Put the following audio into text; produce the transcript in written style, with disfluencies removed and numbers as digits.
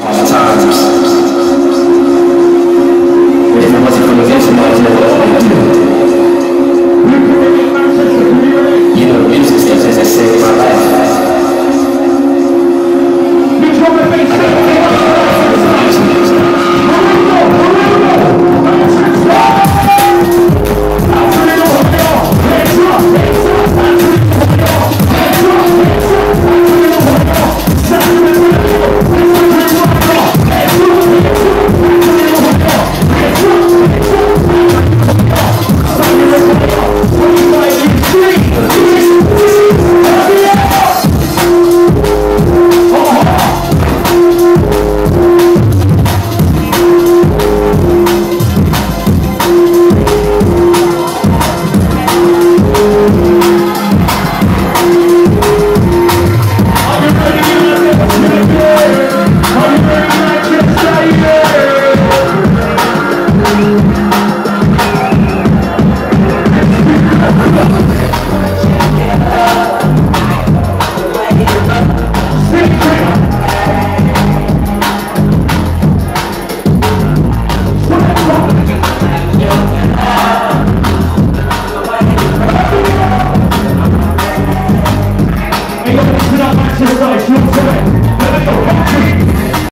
Oftentimes, if it wasn't for the vision, I don't know what I would do. You know, music stuff has saved my life.